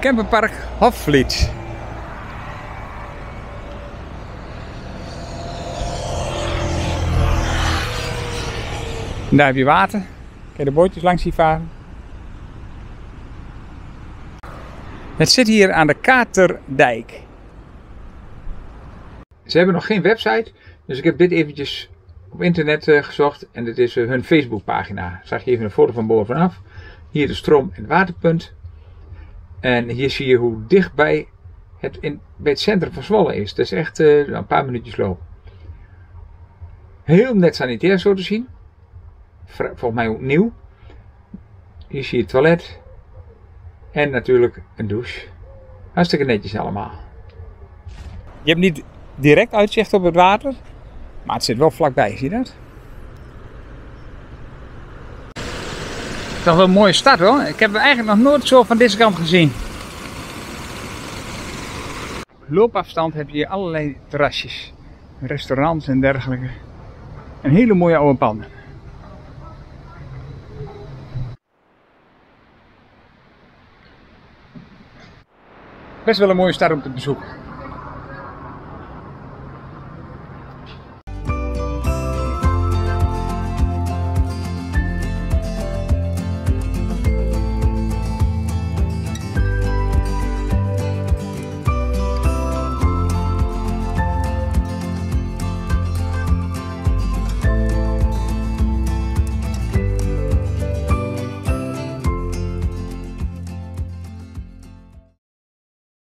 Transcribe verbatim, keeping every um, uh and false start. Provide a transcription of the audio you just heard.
Camperpark Hofvliet. En daar heb je water. Kan je de bootjes langs zien varen. Het zit hier aan de Katerdijk. Ze hebben nog geen website, dus ik heb dit eventjes op internet uh, gezocht. En dit is uh, hun Facebookpagina. Zag je even een foto van boven vanaf. Hier de stroom- en waterpunt. En hier zie je hoe dichtbij het in, bij het centrum van Zwolle is. Dat is echt uh, een paar minuutjes lopen. Heel net sanitair zo te zien. Volgens mij ook nieuw. Hier zie je het toilet. En natuurlijk een douche. Hartstikke netjes allemaal. Je hebt niet direct uitzicht op het water. Maar het zit wel vlakbij, zie je dat? Toch wel een mooie stad hoor. Ik heb hem eigenlijk nog nooit zo van deze kant gezien. Op loopafstand heb je hier allerlei terrasjes. Restaurants en dergelijke. En hele mooie oude panden. Best wel een mooie stad om te bezoeken.